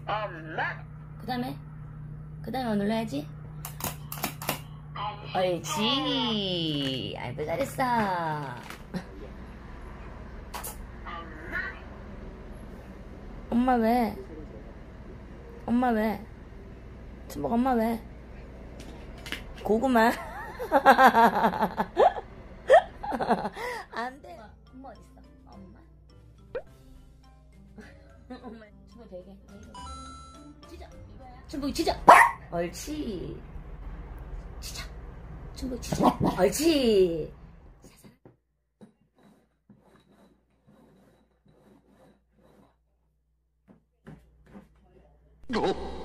그 다음에 눌러야지. 옳지. 아이고 잘했어. 엄마 왜? 엄마 왜? 춘복 엄마 왜? 고구마? 안 돼. 엄마 어딨어? 엄마? 엄마 춘복 되게 찢어. 춘복이 찢어. 옳지. 찢어. 춘복이 찢어. 옳지. 어?